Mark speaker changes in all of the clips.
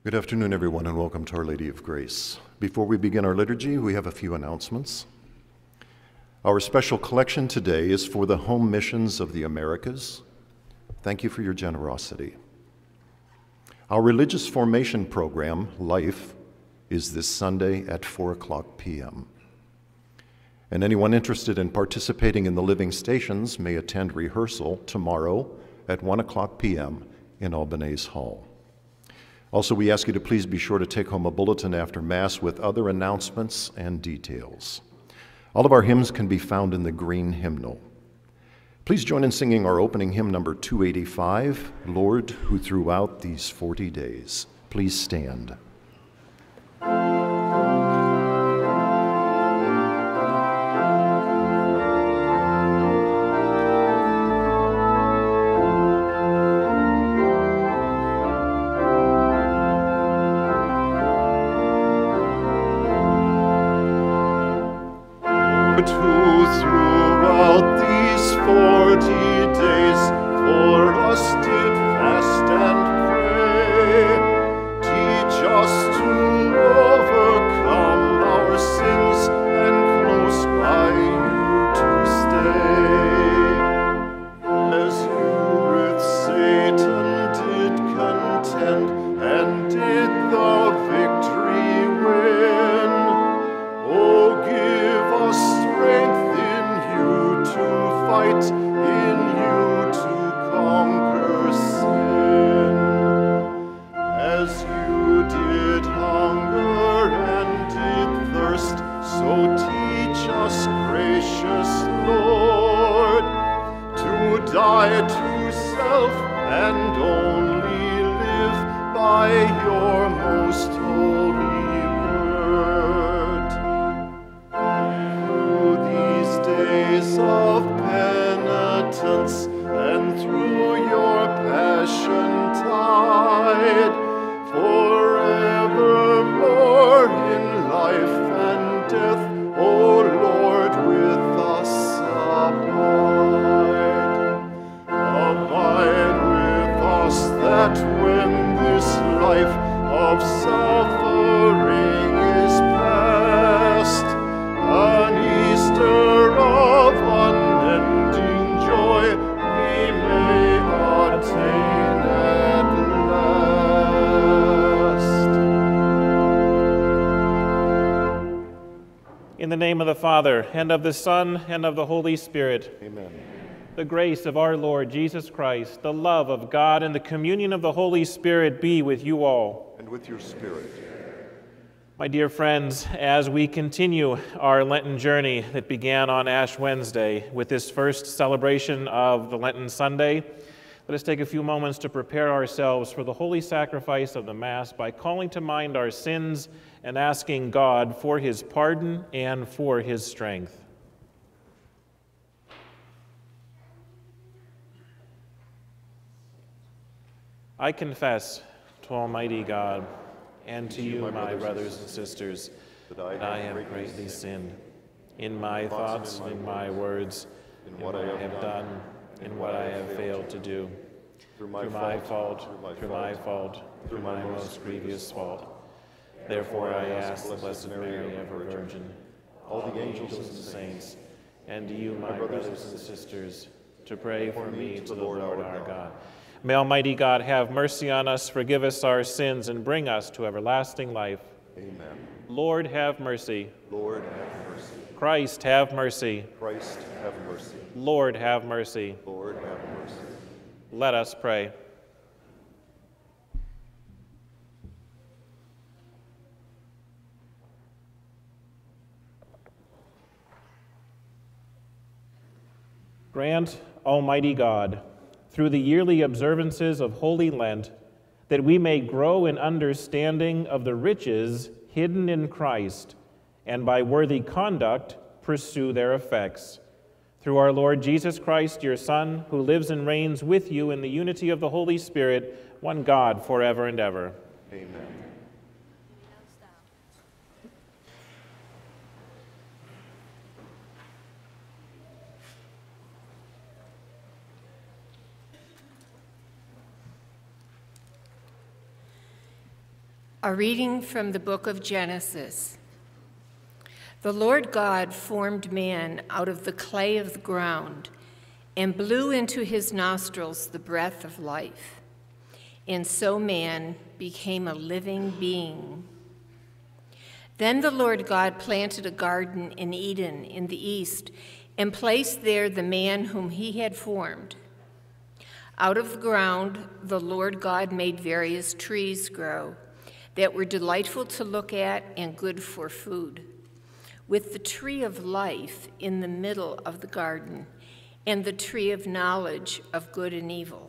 Speaker 1: Good afternoon, everyone, and welcome to Our Lady of Grace. Before we begin our liturgy, we have a few announcements. Our special collection today is for the Home Missions of the Americas. Thank you for your generosity. Our religious formation program, Life, is this Sunday at 4:00 p.m. And anyone interested in participating in the Living Stations may attend rehearsal tomorrow at 1:00 p.m. in Albanese Hall. Also, we ask you to please be sure to take home a bulletin after Mass with other announcements and details. All of our hymns can be found in the green hymnal. Please join in singing our opening hymn number 285, Lord, who throughout these 40 days. Please stand.
Speaker 2: Who throughout these 40 days for us did fast and pray, teach us to overcome our sins and close by you to stay. As you with Satan did contend and did the victory win, oh, give us strength in you to fight, in you to conquer sin. As you did hunger and did thirst, so teach us, gracious Lord, to die to self and only live by your most holy word. Through these days of penitence and through your passion tide, forevermore in life and death, O Lord, with us abide. Abide with us, that when this life of suffering is past, an Easter of unending joy we may attain at last.
Speaker 3: In the name of the Father, and of the Son, and of the Holy Spirit.
Speaker 1: Amen.
Speaker 3: The grace of our Lord Jesus Christ, the love of God, and the communion of the Holy Spirit be with you all.
Speaker 1: And with your spirit.
Speaker 3: My dear friends, as we continue our Lenten journey that began on Ash Wednesday with this first celebration of the Lenten Sunday, let us take a few moments to prepare ourselves for the holy sacrifice of the Mass by calling to mind our sins and asking God for his pardon and for his strength. I confess to Almighty God and to you, my brothers and sisters, that I have greatly sinned in my thoughts, in my words, in what I have done, in what I have failed to do, through my fault, through my most grievous fault. Therefore I ask the Blessed Mary, ever Virgin, all the angels and saints, and you, my brothers and sisters, to pray for me to the Lord our God. May Almighty God have mercy on us, forgive us our sins, and bring us to everlasting life.
Speaker 1: Amen.
Speaker 3: Lord, have mercy.
Speaker 1: Lord, have mercy.
Speaker 3: Christ, have mercy.
Speaker 1: Christ, have mercy.
Speaker 3: Lord, have mercy.
Speaker 1: Lord, have mercy.
Speaker 3: Let us pray. Grant, Almighty God, through the yearly observances of Holy Lent, that we may grow in understanding of the riches hidden in Christ, and by worthy conduct pursue their effects. Through our Lord Jesus Christ, your Son, who lives and reigns with you in the unity of the Holy Spirit, one God, forever and ever.
Speaker 1: Amen.
Speaker 4: A reading from the book of Genesis. The Lord God formed man out of the clay of the ground and blew into his nostrils the breath of life. And so man became a living being. Then the Lord God planted a garden in Eden in the east and placed there the man whom he had formed. Out of the ground the Lord God made various trees grow that were delightful to look at and good for food, with the tree of life in the middle of the garden, and the tree of knowledge of good and evil.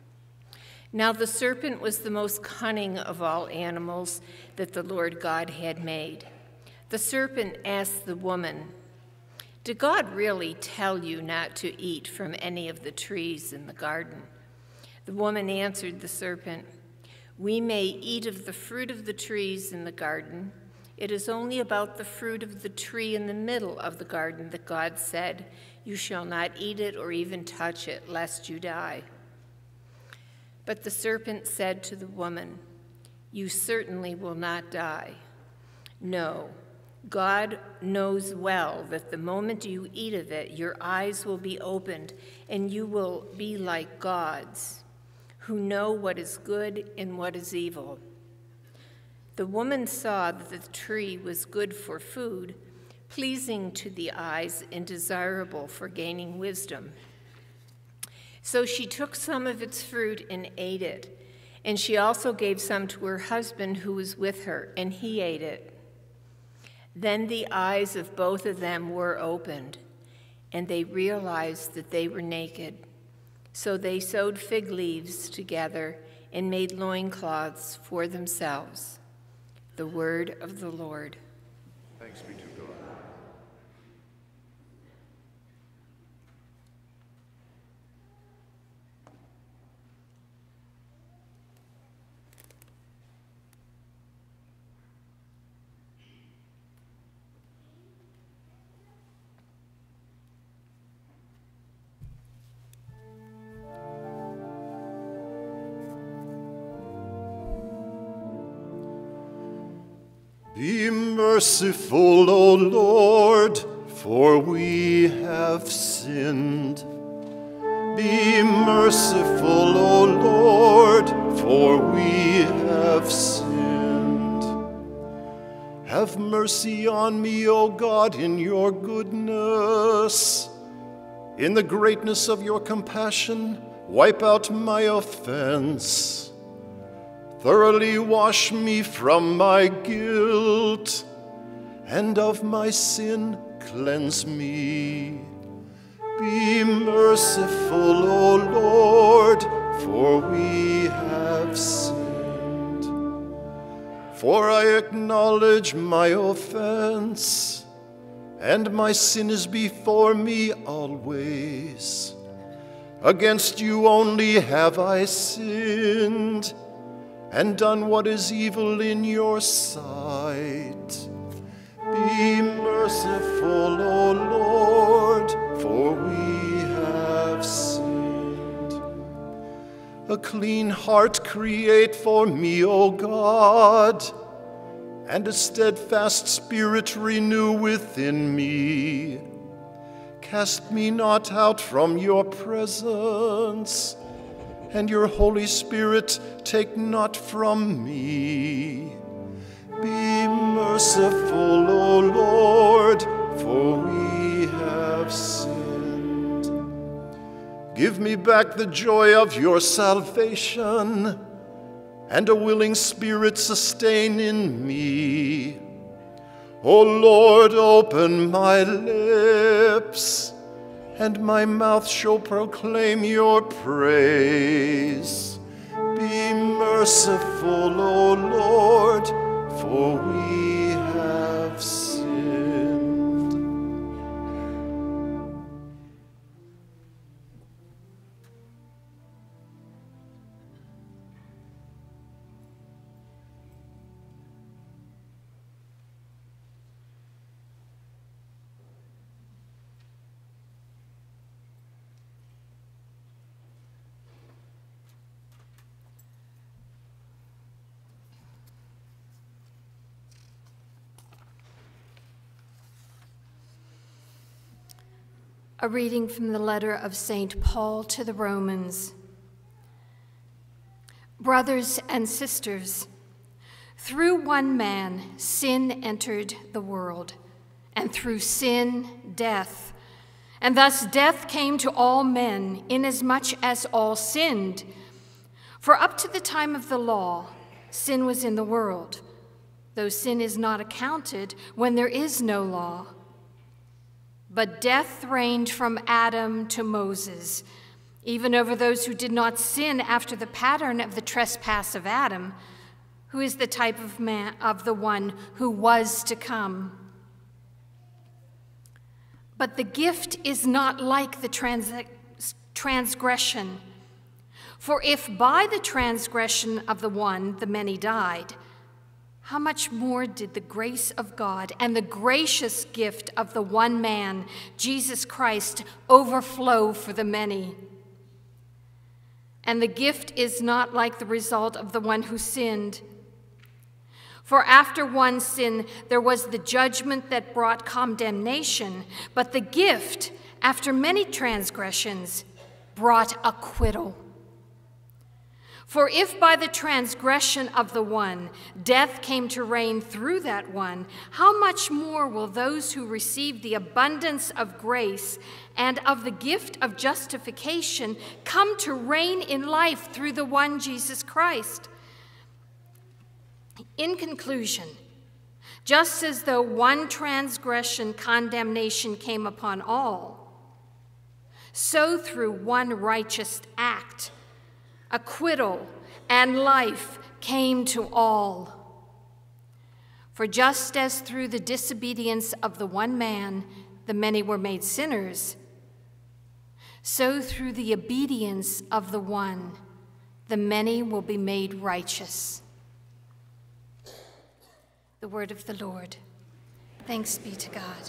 Speaker 4: Now the serpent was the most cunning of all animals that the Lord God had made. The serpent asked the woman, "Did God really tell you not to eat from any of the trees in the garden?" The woman answered the serpent, "We may eat of the fruit of the trees in the garden. It is only about the fruit of the tree in the middle of the garden that God said, 'You shall not eat it or even touch it, lest you die.'" But the serpent said to the woman, "You certainly will not die. No, God knows well that the moment you eat of it, your eyes will be opened, and you will be like gods, who know what is good and what is evil." The woman saw that the tree was good for food, pleasing to the eyes and desirable for gaining wisdom. So she took some of its fruit and ate it, and she also gave some to her husband who was with her, and he ate it. Then the eyes of both of them were opened, and they realized that they were naked. So they sewed fig leaves together and made loincloths for themselves. The word of the Lord.
Speaker 2: Thanks be to God. Be merciful, O Lord, for we have sinned. Be merciful, O Lord, for we have sinned. Have mercy on me, O God, in your goodness. In the greatness of your compassion, wipe out my offense. Thoroughly wash me from my guilt, and of my sin cleanse me. Be merciful, O Lord, for we have sinned. For I acknowledge my offense, and my sin is before me always. Against you only have I sinned, and done what is evil in your sight. Be merciful, O Lord, for we have sinned. A clean heart create for me, O God, and a steadfast spirit renew within me. Cast me not out from your presence, and your Holy Spirit take not from me. Be merciful, O Lord, for we have sinned. Give me back the joy of your salvation, and a willing spirit sustain in me. O Lord, open my lips, and my mouth shall proclaim your praise. Be merciful, O Lord, for we have sinned.
Speaker 5: A reading from the letter of St. Paul to the Romans. Brothers and sisters, through one man sin entered the world, and through sin death. And thus death came to all men, inasmuch as all sinned. For up to the time of the law, sin was in the world, though sin is not accounted when there is no law. But death reigned from Adam to Moses, even over those who did not sin after the pattern of the trespass of Adam, who is the type of man of the one who was to come. But the gift is not like the transgression. For if by the transgression of the one the many died, how much more did the grace of God and the gracious gift of the one man, Jesus Christ, overflow for the many? And the gift is not like the result of the one who sinned. For after one sin, there was the judgment that brought condemnation, but the gift, after many transgressions, brought acquittal. For if by the transgression of the one, death came to reign through that one, how much more will those who receive the abundance of grace and of the gift of justification come to reign in life through the one Jesus Christ? In conclusion, just as though one transgression, condemnation came upon all, so through one righteous act, acquittal and life came to all. For just as through the disobedience of the one man the many were made sinners, so through the obedience of the one the many will be made righteous. The word of the Lord. Thanks be to God.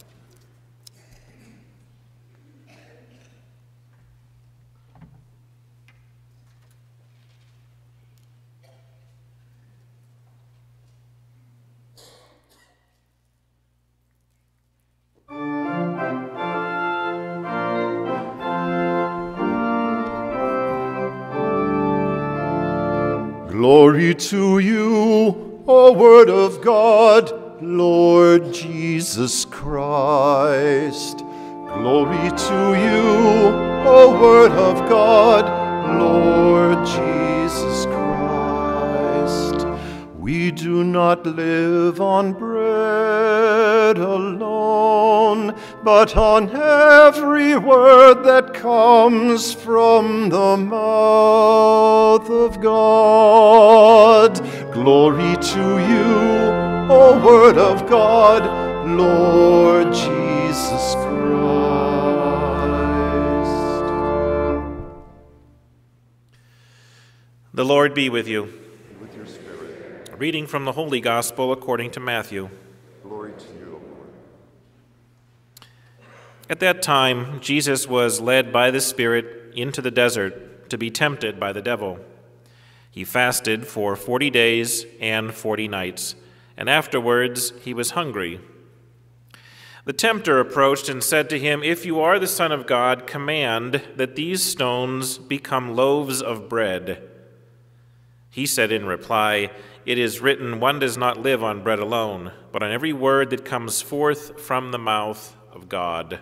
Speaker 2: Glory to you, O Word of God, Lord Jesus Christ. Glory to you, O Word of God, Lord Jesus Christ. We do not live on bread alone, but on every word that comes from the mouth of God. Glory to you, O Word of God, Lord Jesus Christ.
Speaker 3: The Lord be with you.
Speaker 2: And with your spirit.
Speaker 3: A reading from the Holy Gospel according to Matthew.
Speaker 2: Glory to you, O Lord.
Speaker 3: At that time, Jesus was led by the Spirit into the desert to be tempted by the devil. He fasted for 40 days and 40 nights, and afterwards he was hungry. The tempter approached and said to him, "If you are the Son of God, command that these stones become loaves of bread." He said in reply, "It is written, one does not live on bread alone, but on every word that comes forth from the mouth of God."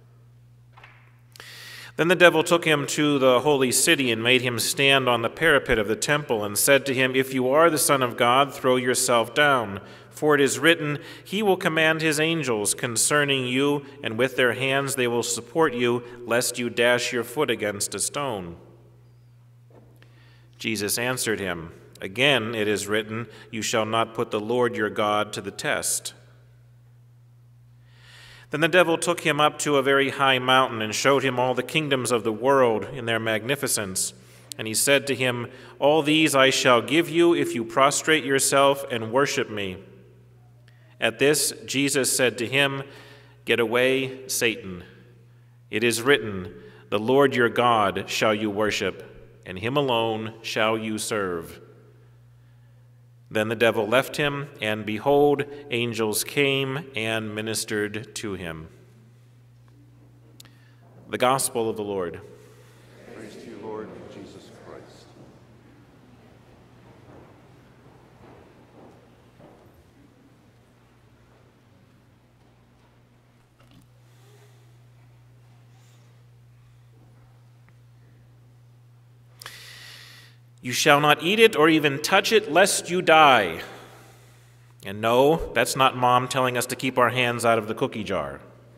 Speaker 3: Then the devil took him to the holy city and made him stand on the parapet of the temple and said to him, "If you are the Son of God, throw yourself down. For it is written, he will command his angels concerning you, and with their hands they will support you, lest you dash your foot against a stone." Jesus answered him, "Again it is written, you shall not put the Lord your God to the test." Then the devil took him up to a very high mountain and showed him all the kingdoms of the world in their magnificence. And he said to him, "All these I shall give you if you prostrate yourself and worship me." At this, Jesus said to him, "Get away, Satan. It is written, the Lord your God shall you worship, and him alone shall you serve." Then the devil left him, and behold, angels came and ministered to him. The Gospel of the Lord.
Speaker 2: Praise to you, Lord Jesus Christ.
Speaker 3: You shall not eat it or even touch it, lest you die. And no, that's not Mom telling us to keep our hands out of the cookie jar.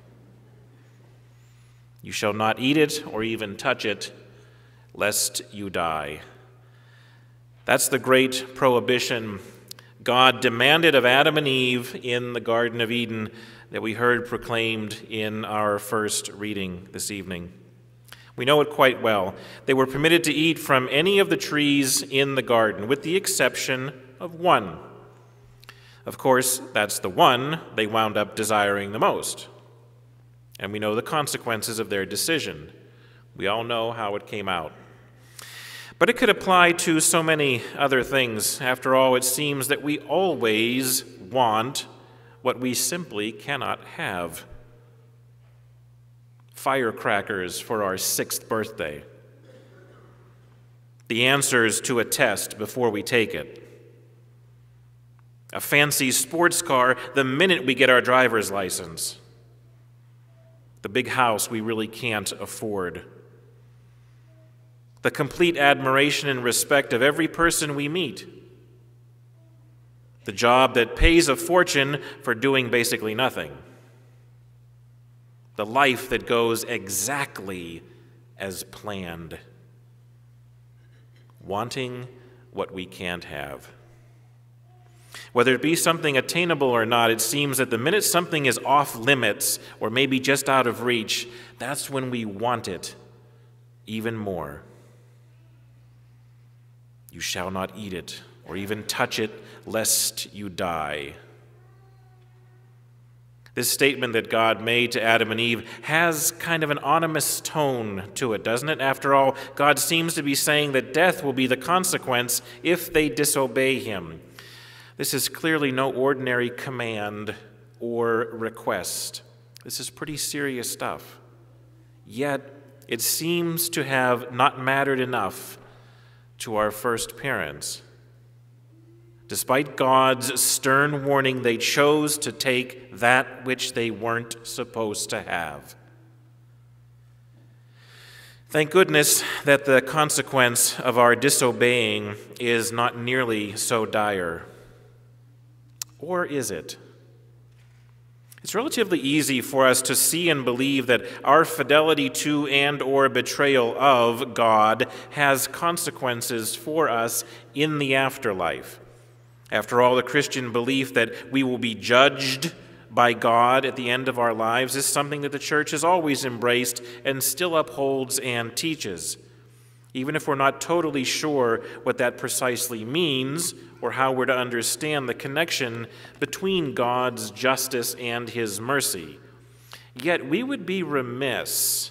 Speaker 3: You shall not eat it or even touch it, lest you die. That's the great prohibition God demanded of Adam and Eve in the Garden of Eden that we heard proclaimed in our first reading this evening. We know it quite well. They were permitted to eat from any of the trees in the garden, with the exception of one. Of course, that's the one they wound up desiring the most. And we know the consequences of their decision. We all know how it came out. But it could apply to so many other things. After all, it seems that we always want what we simply cannot have. Firecrackers for our 6th birthday. The answers to a test before we take it. A fancy sports car the minute we get our driver's license. The big house we really can't afford. The complete admiration and respect of every person we meet. The job that pays a fortune for doing basically nothing. The life that goes exactly as planned. Wanting what we can't have. Whether it be something attainable or not, it seems that the minute something is off limits or maybe just out of reach, that's when we want it even more. You shall not eat it or even touch it, lest you die. This statement that God made to Adam and Eve has kind of an ominous tone to it, doesn't it? After all, God seems to be saying that death will be the consequence if they disobey him. This is clearly no ordinary command or request. This is pretty serious stuff. Yet, it seems to have not mattered enough to our first parents. Despite God's stern warning, they chose to take that which they weren't supposed to have. Thank goodness that the consequence of our disobeying is not nearly so dire. Or is it? It's relatively easy for us to see and believe that our fidelity to and or betrayal of God has consequences for us in the afterlife. After all, the Christian belief that we will be judged by God at the end of our lives is something that the church has always embraced and still upholds and teaches, even if we're not totally sure what that precisely means or how we're to understand the connection between God's justice and his mercy. Yet we would be remiss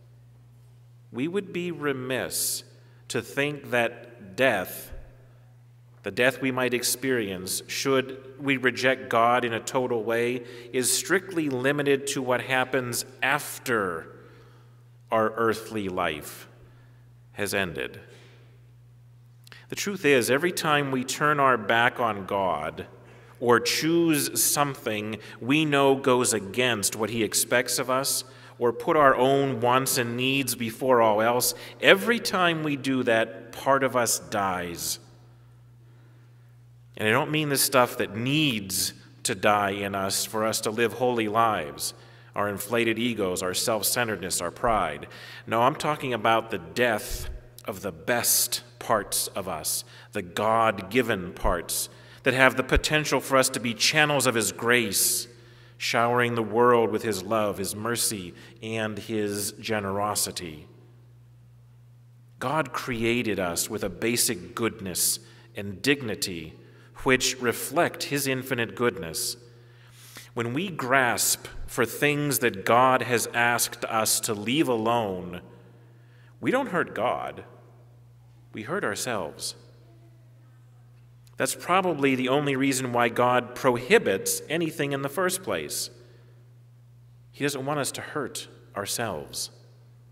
Speaker 3: to think that death, the death we might experience should we reject God in a total way, is strictly limited to what happens after our earthly life has ended. The truth is, every time we turn our back on God or choose something we know goes against what he expects of us, or put our own wants and needs before all else, every time we do that, part of us dies. And I don't mean the stuff that needs to die in us for us to live holy lives, our inflated egos, our self-centeredness, our pride. No, I'm talking about the death of the best parts of us, the God-given parts that have the potential for us to be channels of his grace, showering the world with his love, his mercy, and his generosity. God created us with a basic goodness and dignity which reflect his infinite goodness. When we grasp for things that God has asked us to leave alone, we don't hurt God, we hurt ourselves. That's probably the only reason why God prohibits anything in the first place. He doesn't want us to hurt ourselves.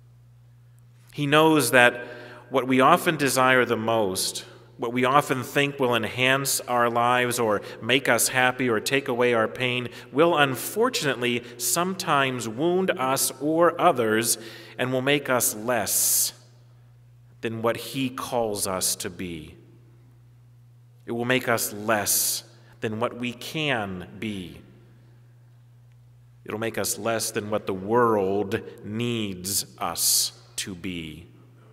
Speaker 3: He knows that what we often desire the most, what we often think will enhance our lives or make us happy or take away our pain, will unfortunately sometimes wound us or others and will make us less than what He calls us to be. It will make us less than what we can be. It'll make us less than what the world needs us to be.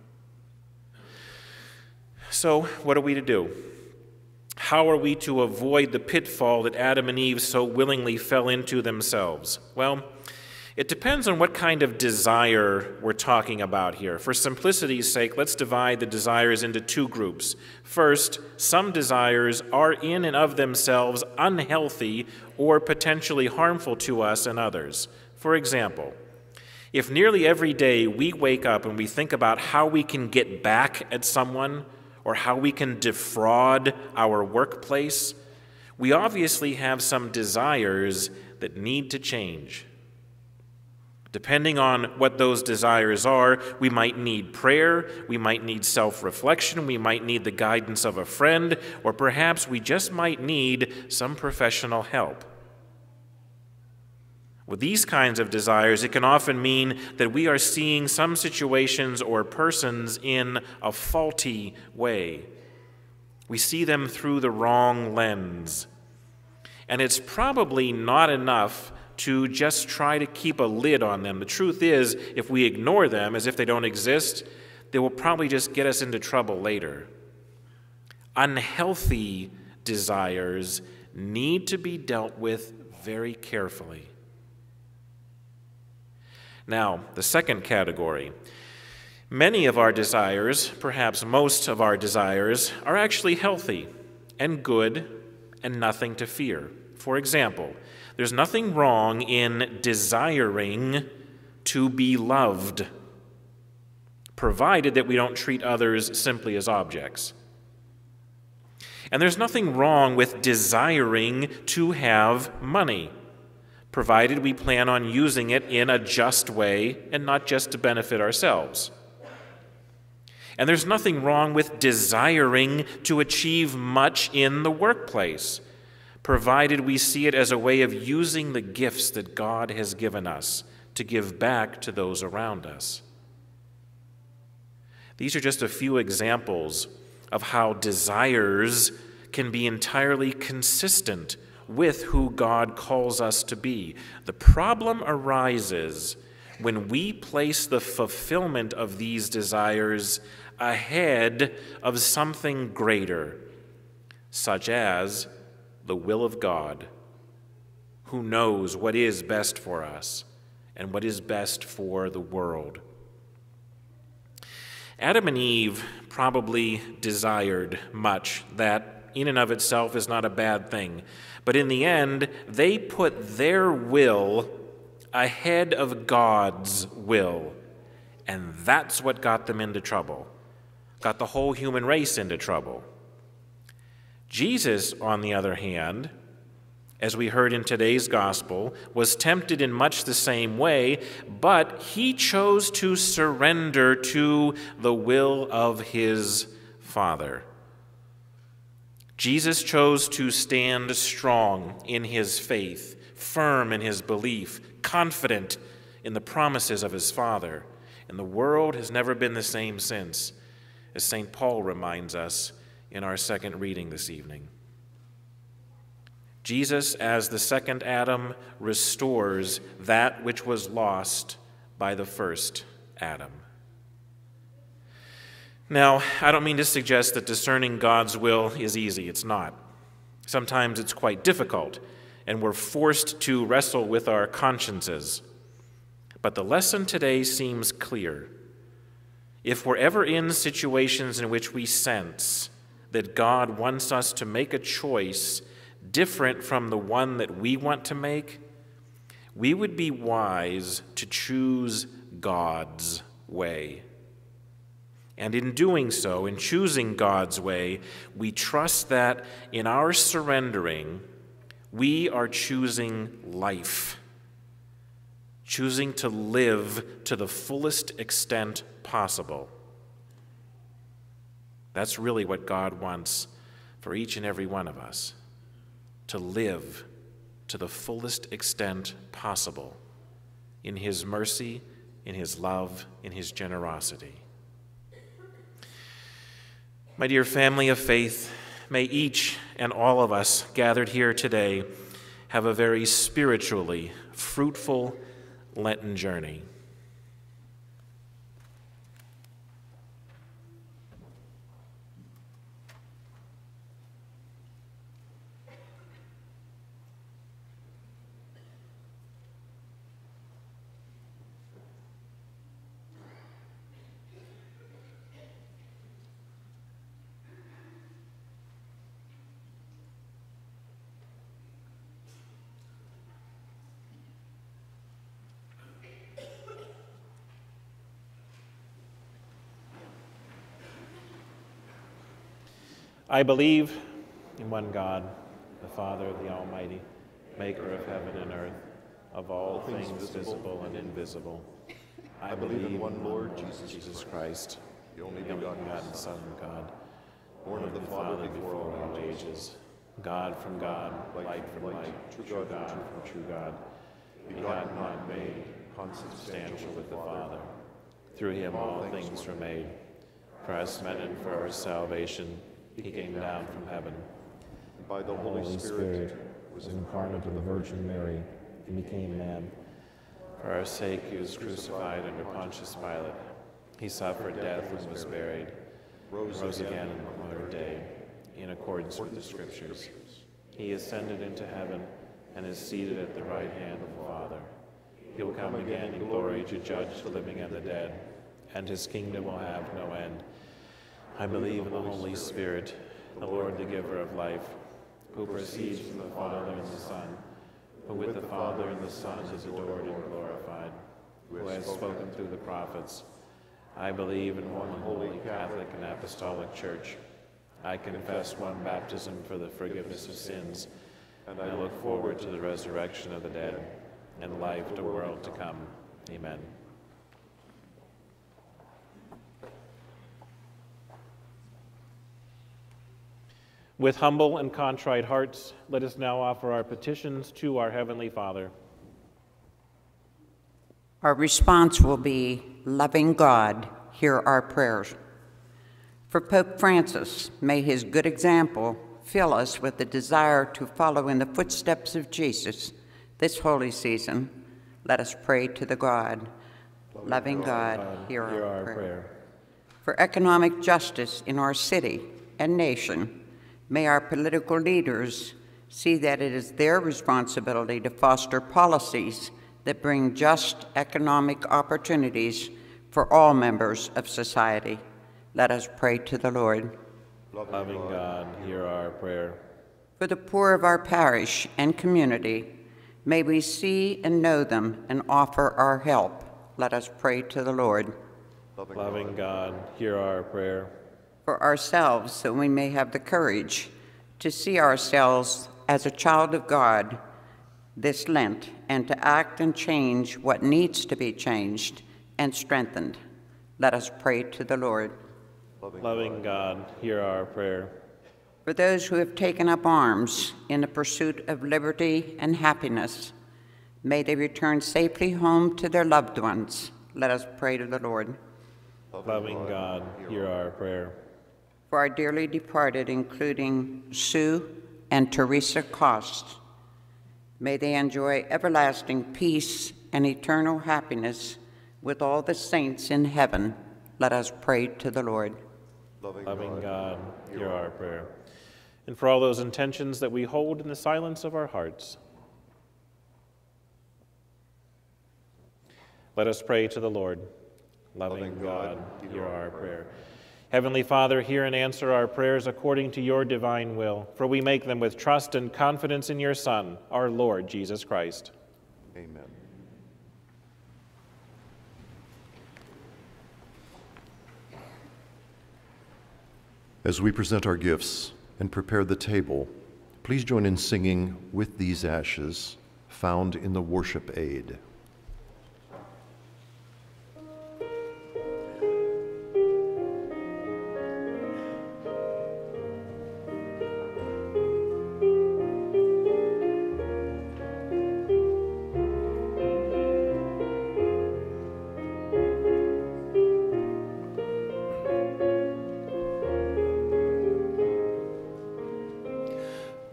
Speaker 3: So, what are we to do? How are we to avoid the pitfall that Adam and Eve so willingly fell into themselves? Well, it depends on what kind of desire we're talking about here. For simplicity's sake, let's divide the desires into two groups. First, some desires are in and of themselves unhealthy or potentially harmful to us and others. For example, if nearly every day we wake up and we think about how we can get back at someone or how we can defraud our workplace, we obviously have some desires that need to change. Depending on what those desires are, we might need prayer, we might need self-reflection, we might need the guidance of a friend, or perhaps we just might need some professional help. With these kinds of desires, it can often mean that we are seeing some situations or persons in a faulty way. We see them through the wrong lens. And it's probably not enough to just try to keep a lid on them. The truth is, if we ignore them as if they don't exist, they will probably just get us into trouble later. Unhealthy desires need to be dealt with very carefully. Now, the second category. Many of our desires, perhaps most of our desires, are actually healthy and good and nothing to fear. For example, there's nothing wrong in desiring to be loved, provided that we don't treat others simply as objects. And there's nothing wrong with desiring to have money, provided we plan on using it in a just way and not just to benefit ourselves. And there's nothing wrong with desiring to achieve much in the workplace, provided we see it as a way of using the gifts that God has given us to give back to those around us. These are just a few examples of how desires can be entirely consistent with who God calls us to be. The problem arises when we place the fulfillment of these desires ahead of something greater, such as the will of God, who knows what is best for us and what is best for the world. Adam and Eve probably desired much that in and of itself is not a bad thing, but in the end, they put their will ahead of God's will, and that's what got them into trouble, got the whole human race into trouble. Jesus, on the other hand, as we heard in today's gospel, was tempted in much the same way, but he chose to surrender to the will of his Father. Jesus chose to stand strong in his faith, firm in his belief, confident in the promises of his Father. And the world has never been the same since, as St. Paul reminds us in our second reading this evening. Jesus, as the second Adam, restores that which was lost by the first Adam. Now, I don't mean to suggest that discerning God's will is easy. It's not. Sometimes it's quite difficult, and we're forced to wrestle with our consciences. But the lesson today seems clear. If we're ever in situations in which we sense that God wants us to make a choice different from the one that we want to make, we would be wise to choose God's way. And in doing so, in choosing God's way, we trust that in our surrendering, we are choosing life, choosing to live to the fullest extent possible. That's really what God wants for each and every one of us, to live to the fullest extent possible in his mercy, in his love, in his generosity. My dear family of faith, may each and all of us gathered here today have a very spiritually fruitful Lenten journey. I believe in one God, the Father, the Almighty, maker of heaven and earth, of all things visible and invisible. I believe in one Lord, Jesus Christ, the only begotten Son of God, born of the Father before all ages, God from God, light from light, true God from true God, begotten, not made, consubstantial with the Father. Through him all things were made. For us men and for our salvation, he came down from heaven.
Speaker 2: And by the Holy Spirit
Speaker 3: was incarnate of the Virgin Mary and became man. For our sake he was crucified under Pontius Pilate. He suffered death and was buried, rose again on the third day, in accordance with the Scriptures. He ascended into heaven and is seated at the right hand of the Father. He will come again in glory to judge the living and the dead, and his kingdom will have no end. I believe in the Holy Spirit, the Lord, the giver of life, who proceeds from the Father and the Son, who with the Father and the Son is adored and glorified, who has spoken through the prophets. I believe in one holy Catholic and Apostolic Church. I confess one baptism for the forgiveness of sins, and I look forward to the resurrection of the dead and life to the world to come. Amen. With humble and contrite hearts, let us now offer our petitions to our Heavenly Father.
Speaker 6: Our response will be, loving God, hear our prayers. For Pope Francis, may his good example fill us with the desire to follow in the footsteps of Jesus this holy season. Let us pray to the God. Loving God, hear our prayer. For economic justice in our city and nation, may our political leaders see that it is their responsibility to foster policies that bring just economic opportunities for all members of society. Let us pray to the Lord.
Speaker 3: Loving God, hear our prayer.
Speaker 6: For the poor of our parish and community, may we see and know them and offer our help. Let us pray to the Lord.
Speaker 3: Loving God, hear our prayer.
Speaker 6: For ourselves, so we may have the courage to see ourselves as a child of God this Lent and to act and change what needs to be changed and strengthened. Let us pray to the Lord.
Speaker 3: Loving God, hear our prayer.
Speaker 6: For those who have taken up arms in the pursuit of liberty and happiness, may they return safely home to their loved ones. Let us pray to the Lord.
Speaker 3: Loving God, hear our prayer.
Speaker 6: For our dearly departed, including Sue and Teresa Cost, may they enjoy everlasting peace and eternal happiness with all the saints in heaven. Let us pray to the Lord.
Speaker 3: Loving God, hear our prayer. And for all those intentions that we hold in the silence of our hearts, let us pray to the Lord. Loving God, hear our prayer. Heavenly Father, hear and answer our prayers according to your divine will, for we make them with trust and confidence in your Son, our Lord Jesus Christ.
Speaker 1: Amen. As we present our gifts and prepare the table, please join in singing "With These Ashes," found in the worship aid.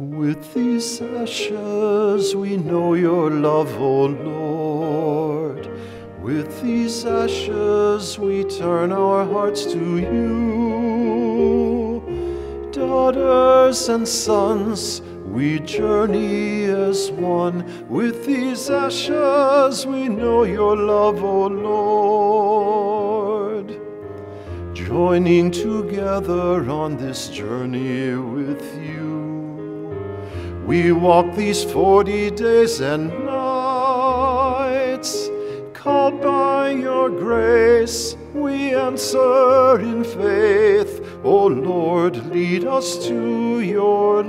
Speaker 2: With these ashes we know your love, O Lord. With these ashes we turn our hearts to you. Daughters and sons, we journey as one. With these ashes we know your love, O Lord. Joining together on this journey with you, we walk these 40 days and nights. Called by your grace, we answer in faith. O Lord, lead us to your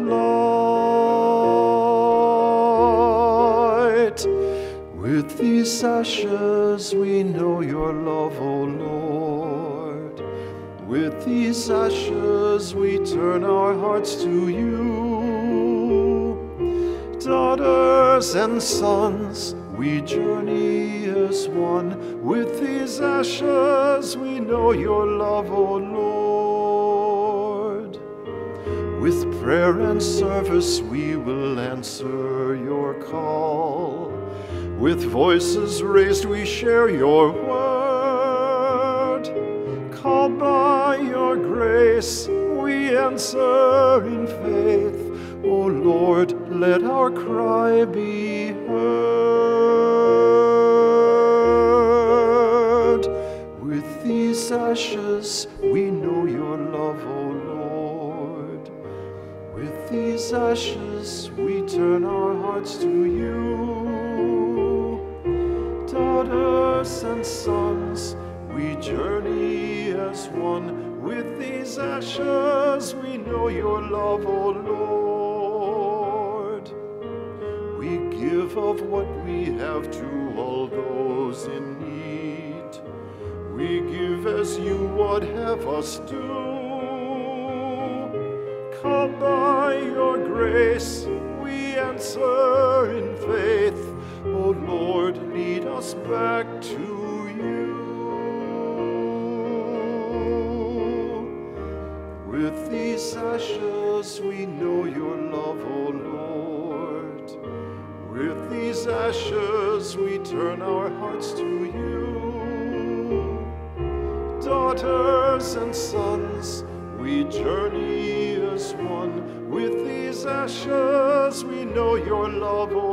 Speaker 2: light. With these ashes we know your love, O Lord. With these ashes we turn our hearts to you. Daughters and sons, we journey as one. With these ashes we know your love, O Lord. With prayer and service we will answer your call. With voices raised we share your word. Called by your grace we answer in faith. O Lord, let our cry be heard. With these ashes we know your love, O Lord. With these ashes we turn our hearts to you. Daughters and sons, we journey as one. With these ashes we know your love, O Lord. We give of what we have to all those in need. We give as you would have us do. Called by your grace, we answer in faith. O Lord, lead us back to you. With these ashes we know your love, O Lord. With these ashes we turn our hearts to you. Daughters and sons, we journey as one. With these ashes we know your love, O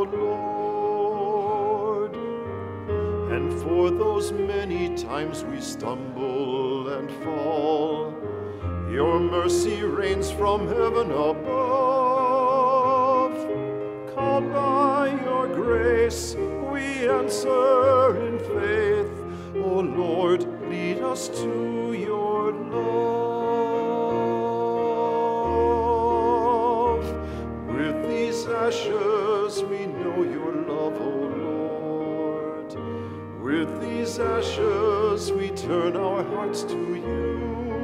Speaker 2: Lord. And for those many times we stumble and fall, your mercy reigns from heaven above. Called by your grace, we answer in faith. O Lord, lead us to your love. With these ashes we know your love, O Lord. With these ashes we turn our hearts to you.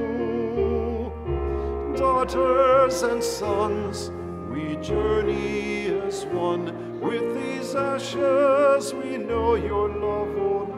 Speaker 2: Daughters and sons, we journey as one. With these ashes we know your love, O Lord.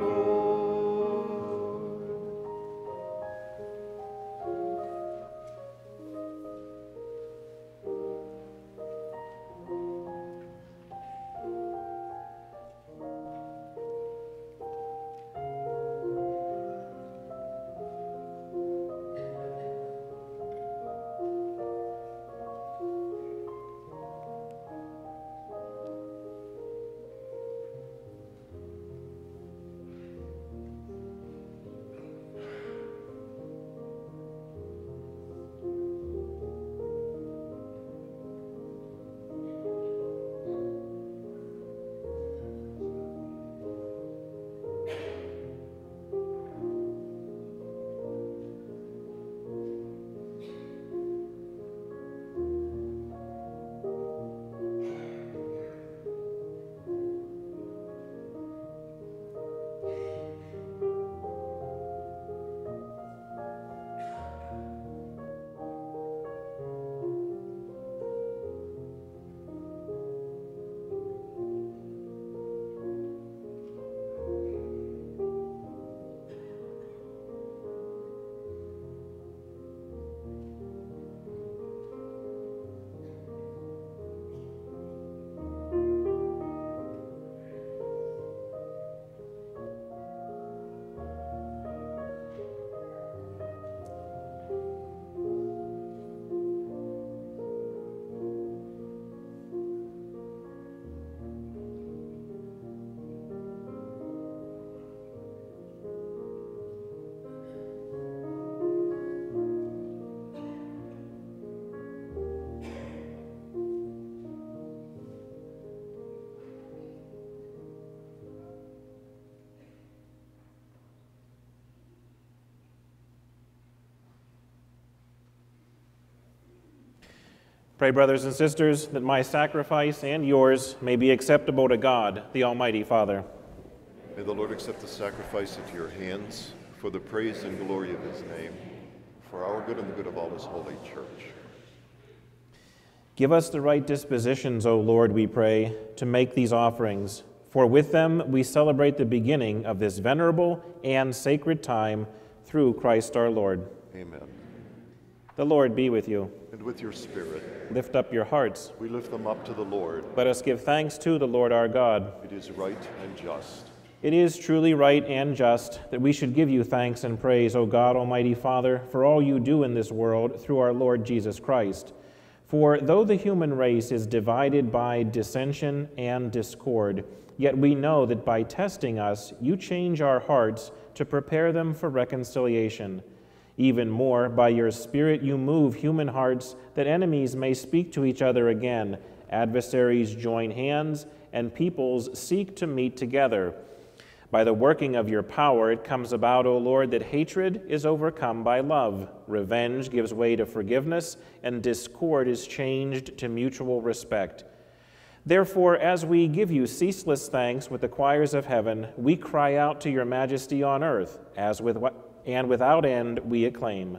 Speaker 3: Pray, brothers and sisters, that my sacrifice and yours may be acceptable to God, the Almighty Father.
Speaker 1: May the Lord accept the sacrifice into your hands for the praise and glory of his name, for our good and the good of all his holy church.
Speaker 3: Give us the right dispositions, O Lord, we pray, to make these offerings, for with them we celebrate the beginning of this venerable and sacred time through Christ our Lord.
Speaker 1: Amen.
Speaker 3: The Lord be with you.
Speaker 1: And with your spirit.
Speaker 3: Lift up your hearts.
Speaker 1: We lift them up to the Lord.
Speaker 3: Let us give thanks to the Lord our God.
Speaker 1: It is right and just.
Speaker 3: It is truly right and just that we should give you thanks and praise, O God, Almighty Father, for all you do in this world through our Lord Jesus Christ. For though the human race is divided by dissension and discord, yet we know that by testing us, you change our hearts to prepare them for reconciliation. Even more, by your Spirit you move human hearts that enemies may speak to each other again, adversaries join hands, and peoples seek to meet together. By the working of your power it comes about, O Lord, that hatred is overcome by love, revenge gives way to forgiveness, and discord is changed to mutual respect. Therefore, as we give you ceaseless thanks with the choirs of heaven, we cry out to your majesty on earth, and without end we acclaim.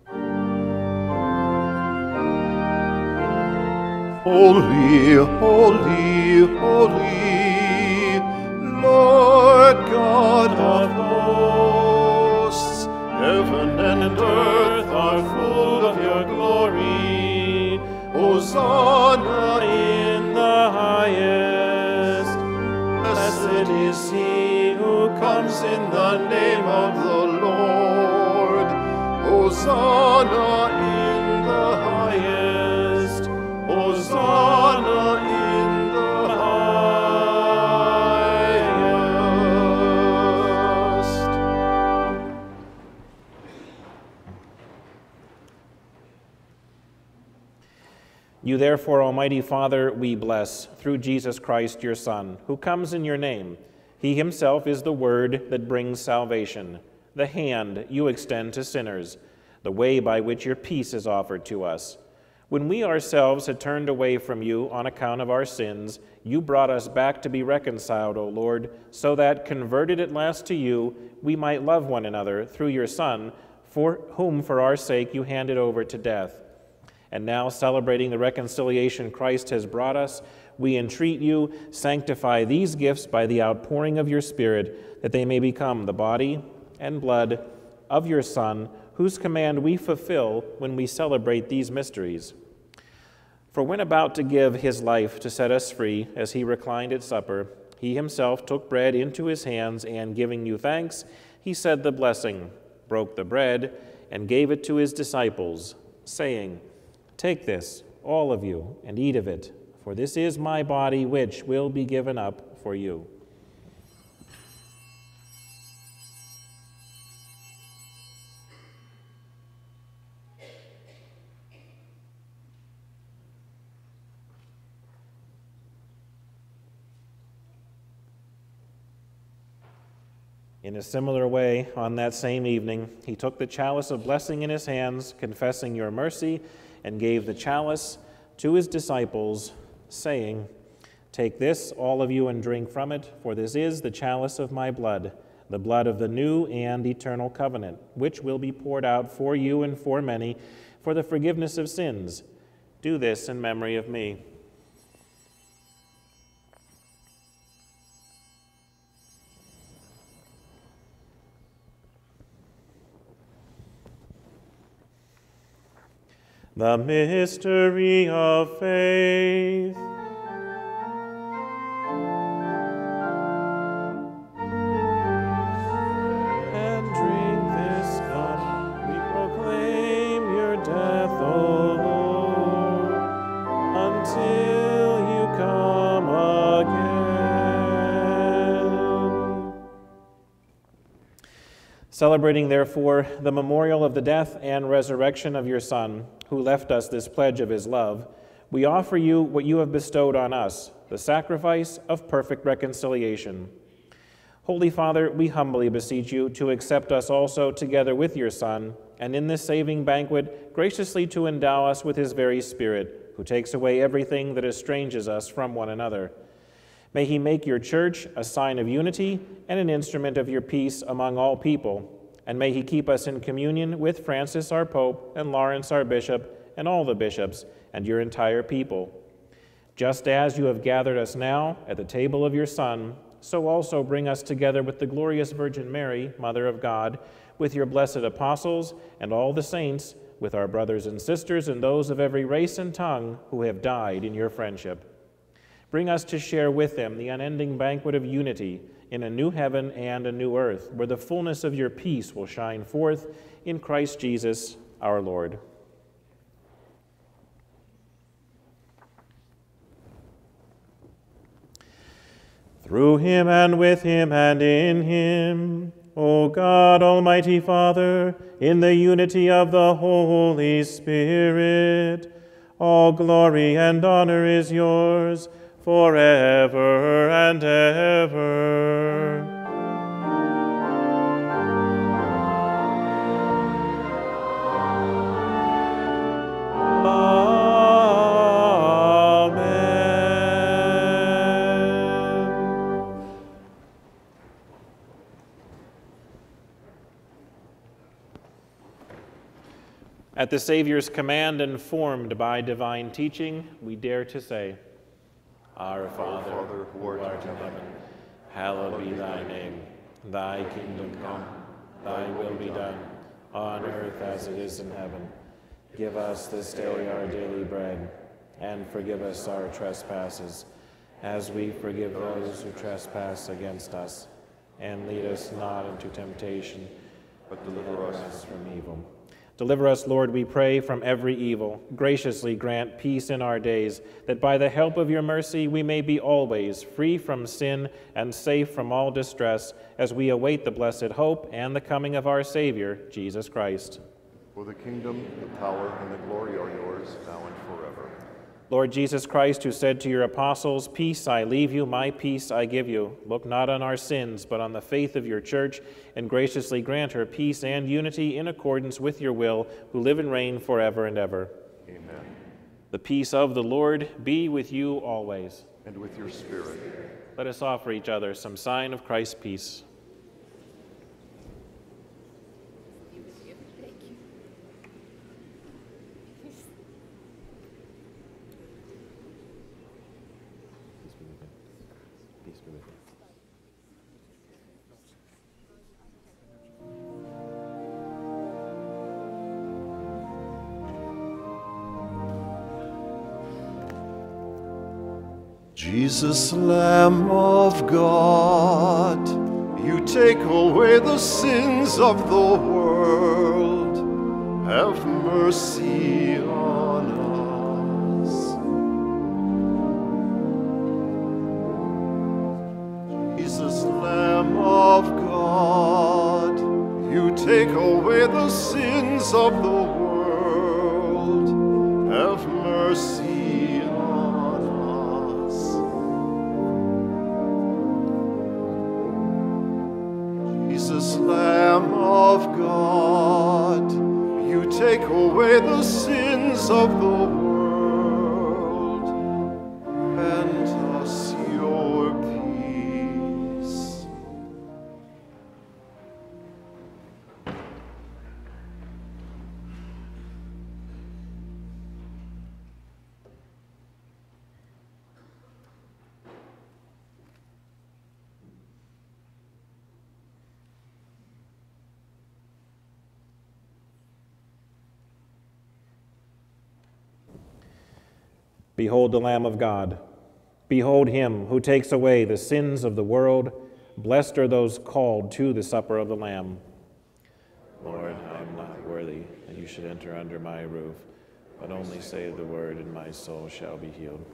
Speaker 2: Holy, holy, holy, Lord God of hosts, heaven and earth are full of your glory. Hosanna in the highest. Blessed is he who comes in the name of the Lord. Hosanna in the highest. Hosanna in the highest.
Speaker 3: You therefore, Almighty Father, we bless, through Jesus Christ, your Son, who comes in your name. He himself is the word that brings salvation, the hand you extend to sinners, the way by which your peace is offered to us. When we ourselves had turned away from you on account of our sins, you brought us back to be reconciled, O Lord, so that, converted at last to you, we might love one another through your Son, for whom for our sake you handed over to death. And now, celebrating the reconciliation Christ has brought us, we entreat you, sanctify these gifts by the outpouring of your Spirit, that they may become the body and blood of your Son, whose command we fulfill when we celebrate these mysteries. For when about to give his life to set us free, as he reclined at supper, he himself took bread into his hands, and giving you thanks, he said the blessing, broke the bread, and gave it to his disciples, saying, "Take this, all of you, and eat of it, for this is my body which will be given up for you." In a similar way, on that same evening, he took the chalice of blessing in his hands, confessing your mercy, and gave the chalice to his disciples, saying, "Take this, all of you, and drink from it, for this is the chalice of my blood, the blood of the new and eternal covenant, which will be poured out for you and for many for the forgiveness of sins. Do this in memory of me." The mystery of faith. And drink this cup, we proclaim your death, O Lord, until you come again. Celebrating, therefore, the memorial of the death and resurrection of your Son, who left us this pledge of his love, we offer you what you have bestowed on us, the sacrifice of perfect reconciliation. Holy Father, we humbly beseech you to accept us also together with your Son, and in this saving banquet graciously to endow us with his very Spirit, who takes away everything that estranges us from one another. May he make your church a sign of unity and an instrument of your peace among all people. And may he keep us in communion with Francis our Pope and Lawrence our Bishop and all the bishops and your entire people. Just as you have gathered us now at the table of your Son, so also bring us together with the glorious Virgin Mary, Mother of God, with your blessed apostles and all the saints, with our brothers and sisters and those of every race and tongue who have died in your friendship. Bring us to share with them the unending banquet of unity in a new heaven and a new earth, where the fullness of your peace will shine forth in Christ Jesus our Lord. Through him and with him and in him, O God, Almighty Father, in the unity of the Holy Spirit, all glory and honor is yours forever and ever. At the Savior's command, informed by divine teaching, we dare to say, Our Father, who art in heaven, hallowed be thy name. Thy kingdom come, thy will be done, on earth as it is in heaven. Give us this day our daily bread, and forgive us our trespasses, as we forgive those who trespass against us. And lead us not into temptation, but deliver us from evil. Deliver us, Lord, we pray, from every evil. Graciously grant peace in our days, that by the help of your mercy we may be always free from sin and safe from all distress, as we await the blessed hope and the coming of our Savior, Jesus Christ.
Speaker 2: For the kingdom, the power, and the glory are yours, now and forever.
Speaker 3: Lord Jesus Christ, who said to your apostles, Peace I leave you, my peace I give you, look not on our sins, but on the faith of your church, and graciously grant her peace and unity in accordance with your will, who live and reign forever and ever.
Speaker 2: Amen.
Speaker 3: The peace of the Lord be with you always.
Speaker 2: And with your spirit.
Speaker 3: Let us offer each other some sign of Christ's peace.
Speaker 2: Jesus, Lamb of God, you take away the sins of the world. Have mercy on us. Jesus, Lamb of God, you take away the sins of the world. Have mercy. Jesus, Lamb of God, you take away the sins of the world, grant us your peace.
Speaker 3: Behold the Lamb of God. Behold him who takes away the sins of the world. Blessed are those called to the supper of the Lamb. Lord, I am not worthy that you should enter under my roof, but only say the word, and my soul shall be healed.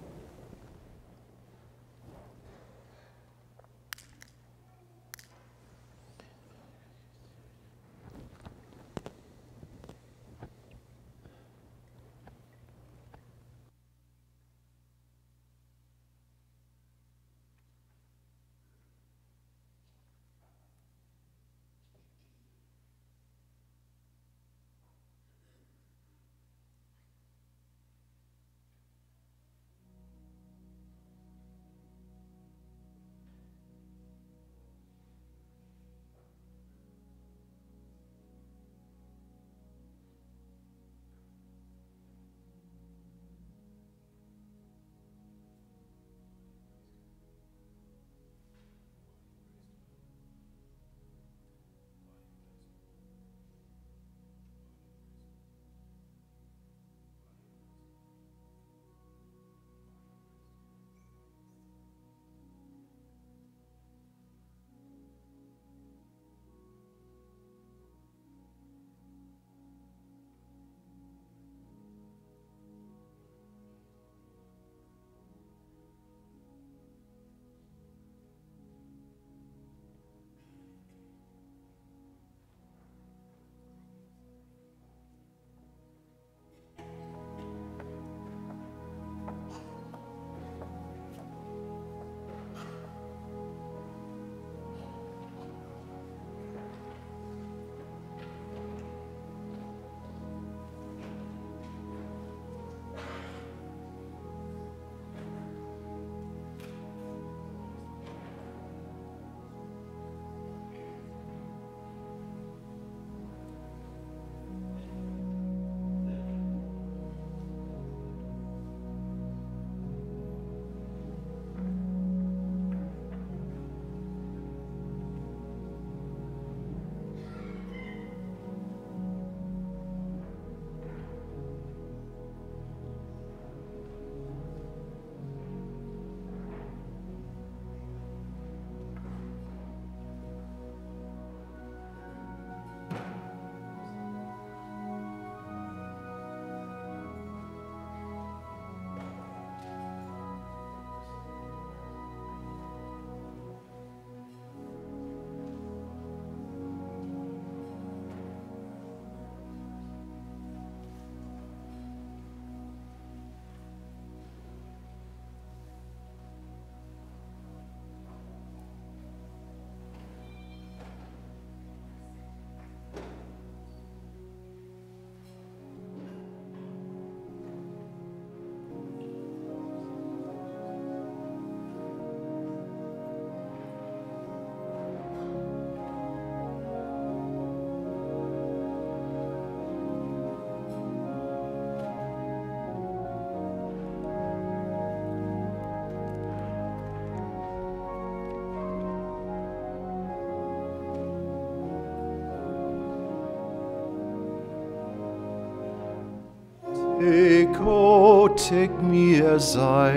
Speaker 2: Take me as I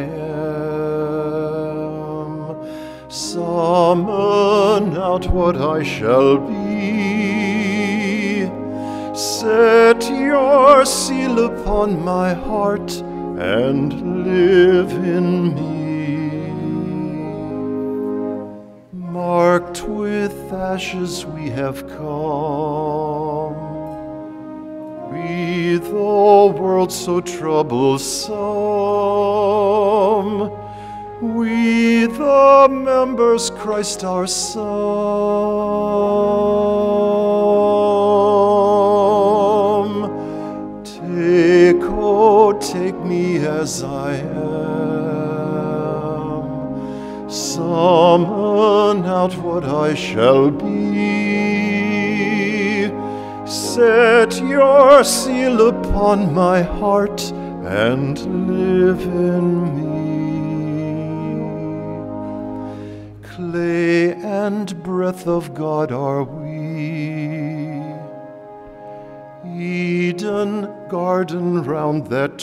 Speaker 2: am. Summon out what I shall be. Set your seal upon my heart and live in me. Marked with ashes we have come. We, the world so troublesome, we, the members, Christ our Son. Take me as I am. Summon out what I shall be. Set your seal upon my heart and live in me. Clay and breath of God are we. Eden garden round that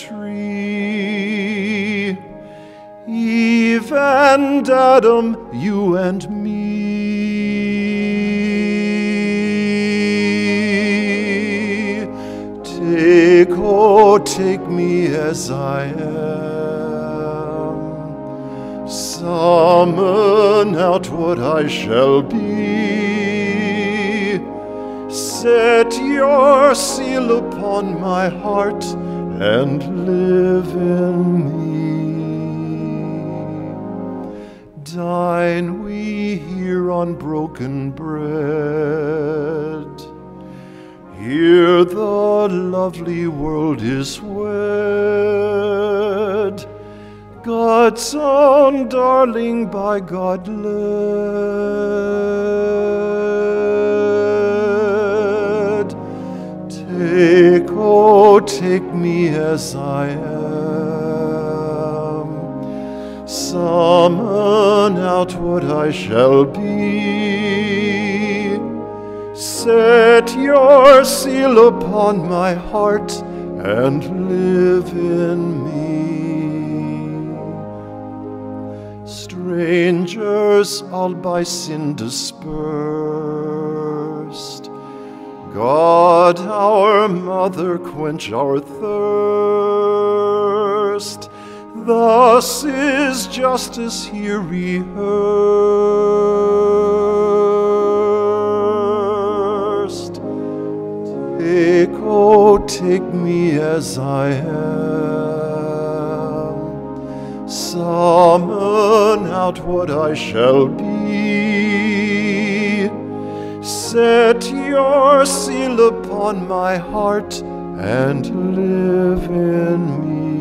Speaker 2: tree. Eve and Adam, you and me. Take me as I am. Summon out what I shall be. Set your seal upon my heart and live in me. Dine we here on broken bread. Here the lovely world is wed. God's own darling by God led. Take me as I am. Summon out what I shall be. Set your seal upon my heart and live in me. Strangers all by sin dispersed, God, our Mother, quench our thirst. Thus is justice here rehearsed. Take me as I am. Summon out what I shall be. Set your seal upon my heart and live in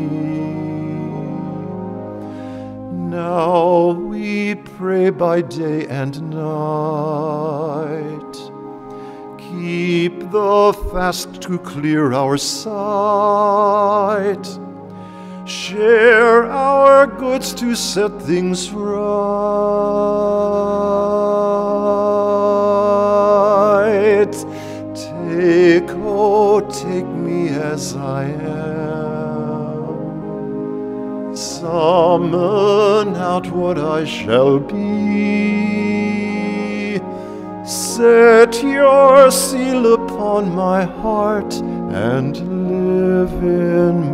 Speaker 2: me. Now we pray by day and night. Keep the fast to clear our sight. Share our goods to set things right. Take me as I am. Summon out what I shall be. Set your seal upon my heart and live in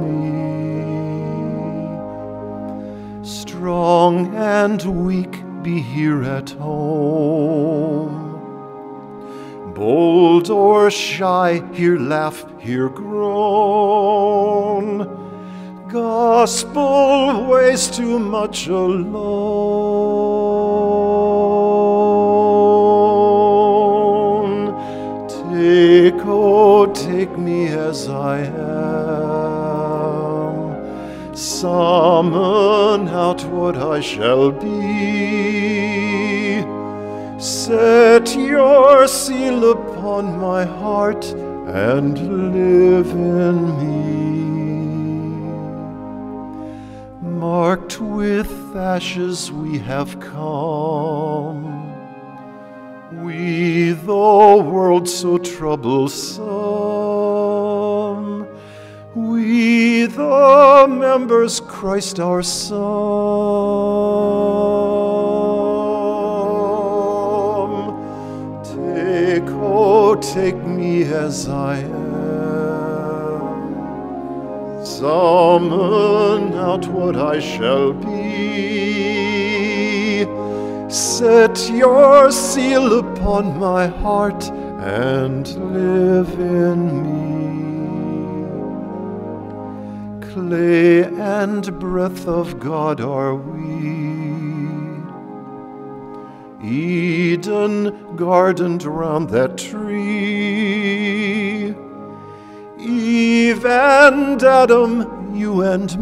Speaker 2: me. Strong and weak be here at home. Bold or shy, here laugh, here groan. Gospel weighs too much alone. Take me as I am. Summon out what I shall be. Set your seal upon my heart and live in me. Marked with ashes we have come. We, the world so troublesome, we, We, the members, Christ our Son, take, oh, take me as I am. Summon out what I shall be. Set your seal upon my heart and live in me. Clay and breath of God are we. Eden gardened round that tree. Eve and Adam, you and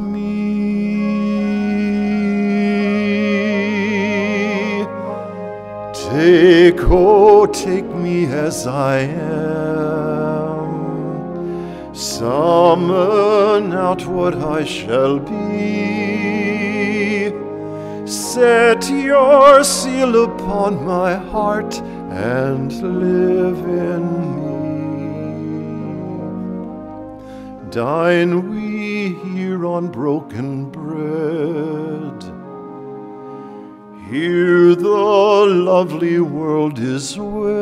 Speaker 2: me. Take, oh, take me as I am. Summon out what I shall be. Set your seal upon my heart and live in me. Dine we here on broken bread. Here the lovely world is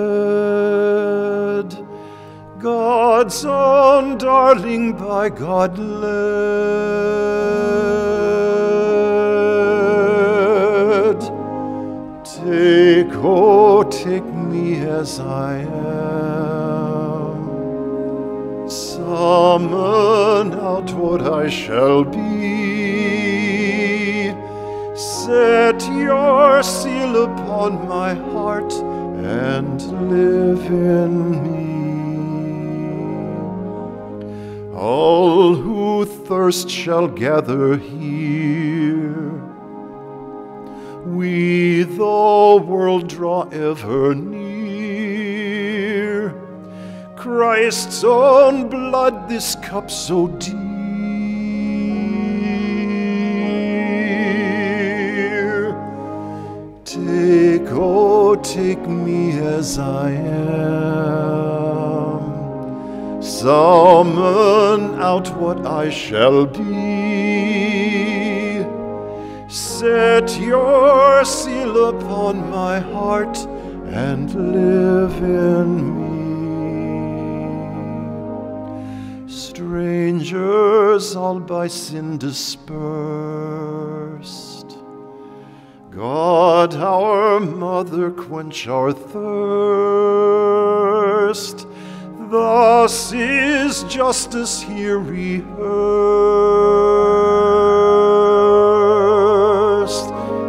Speaker 2: wed. God's own darling, by God led. Take, oh, take me as I am. Summon out what I shall be. Set your seal upon my heart and live in me. All who thirst shall gather here. We, the world, draw ever near. Christ's own blood, this cup so dear. Take, oh, take me as I am. Summon out what I shall be. Set your seal upon my heart and live in me. Strangers all by sin dispersed, God, our Mother, quench our thirst. Thus is justice here rehearsed.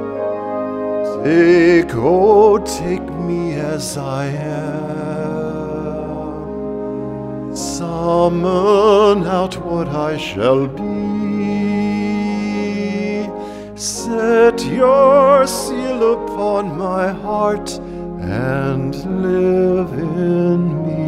Speaker 2: Take, oh, take me as I am. Summon out what I shall be. Set your seal upon my heart and live in me.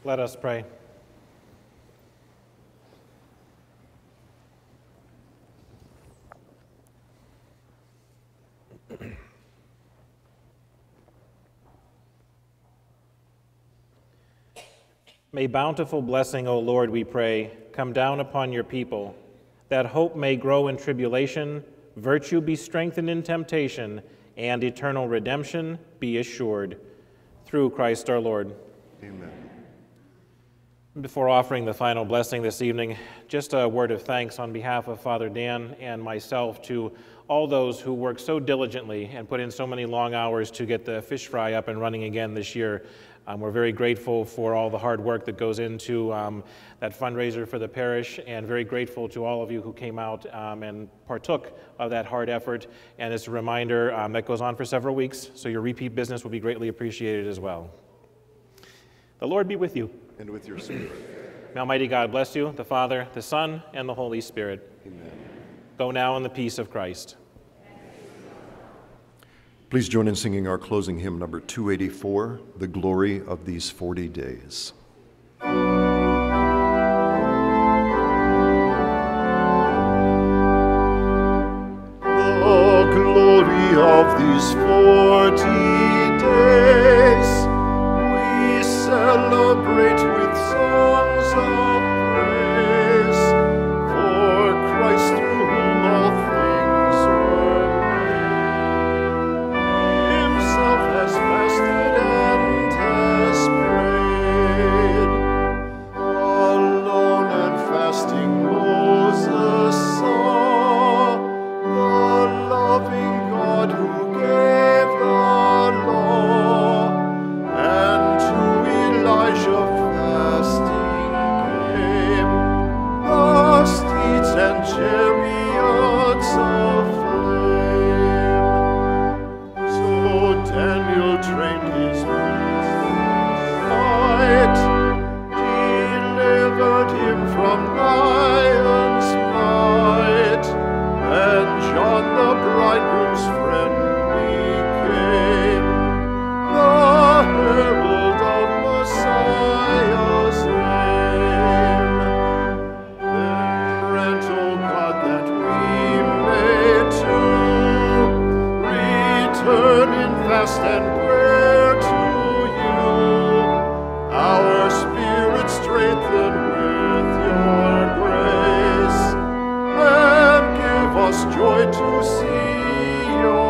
Speaker 3: Let us pray. May bountiful blessing, O Lord, we pray, come down upon your people, that hope may grow in tribulation, virtue be strengthened in temptation, and eternal redemption be assured. Through Christ our Lord.
Speaker 1: Amen.
Speaker 3: Before offering the final blessing this evening, just a word of thanks on behalf of Father Dan and myself to all those who worked so diligently and put in so many long hours to get the fish fry up and running again this year. We're very grateful for all the hard work that goes into that fundraiser for the parish, and very grateful to all of you who came out and partook of that hard effort. And it's a reminder that goes on for several weeks, so your repeat business will be greatly appreciated as well. The Lord be with you.
Speaker 1: And with your spirit.
Speaker 3: May Almighty God bless you, the Father, the Son, and the Holy Spirit.
Speaker 1: Amen.
Speaker 3: Go now in the peace of Christ.
Speaker 1: Please join in singing our closing hymn, number 284, The Glory of These 40 Days.
Speaker 2: The glory of these 40 days we celebrate with songs of praise, for Christ through whom all things were made, himself has fasted and has prayed. Alone and fasting Moses saw the loving God who gave the law, and to Elijah fasting came the steeds and chariots of flame. So Daniel trained his might, delivered him from lion's bite, and John the bridegroom's friend became the herald of Messiah's name. Then grant, O God, that we may too return in fast and prayer to you, our spirits strengthen with your grace, and give us joy to see your